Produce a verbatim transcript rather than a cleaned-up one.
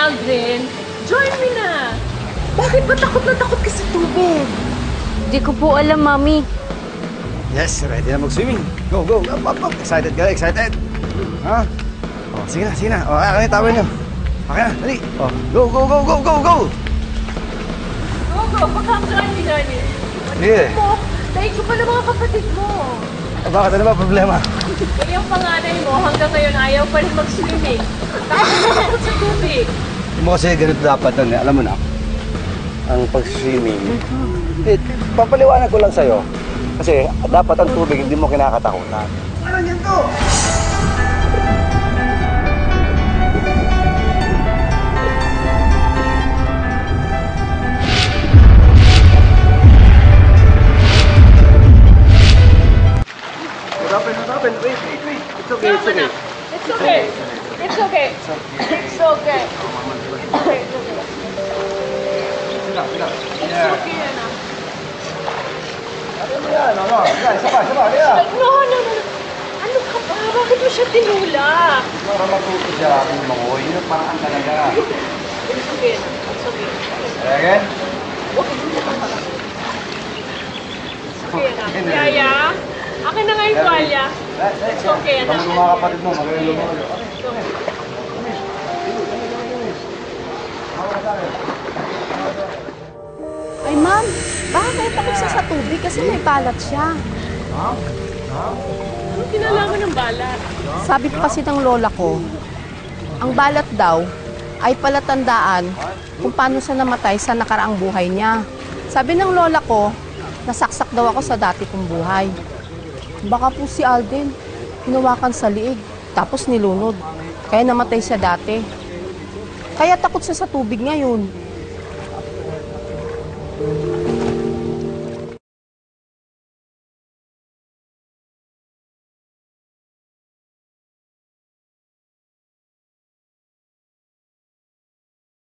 Aldrin. Join me na. Bakit ba takot na takot ka sa tubig? Di ko po alam, Mami. Yes, ready na mag-swimming. Go, go, up, up, up. Excited ka, excited. Ha? Oh, sige na, sige na. Oh, kaya kaya tawin nyo. Okay na, dali. Oh, go, go, go, go, go, go. Go, go. Baka join me, join me. Sige. Mo, dahil ko pa ng mga kapatid mo. Eh, bakit? Ano ba problema? Eh, yung panganay mo hanggang ngayon ayaw pa rin mag-swimming. Takot na takot sa tubig. Hindi mo kasi ganito dapat nun, eh. Alam mo na, ang pag-swimming, eh, papaliwanag ko lang sa'yo. Kasi dapat ang tubig hindi mo kinakatakutan. Ano yan to? What happened? What happened? Wait, wait, wait. It's okay, it's okay. It's okay. It's okay. It's okay. It's okay. It's okay. Sila, sila. It's okay na. Ano yan? Ano? Yan, isa pa, isa pa. Yan. No, no, no. Ano ka ba? Bakit mo siya tinula? Para matuto siya kung lumangoy. Yun ang parang talaga. It's okay na. It's okay. Again? Okay. Okay na. Yaya? Akin na nga yung tuwalya. It's okay na. Kami mga kapatid mo, magaling lumangoy. It's okay. Ay, Ma'am, bakit takot siya sa tubig? Kasi may balat siya. Ano kinalaman ng balat? Sabi ko kasi ng lola ko, ang balat daw ay palatandaan kung paano siya namatay sa nakaraang buhay niya. Sabi ng lola ko, nasaksak daw ako sa dati kong buhay. Baka po si Alden, hinawakan sa liig, tapos nilunod. Kaya namatay siya dati. Kaya takot siya sa tubig ngayon.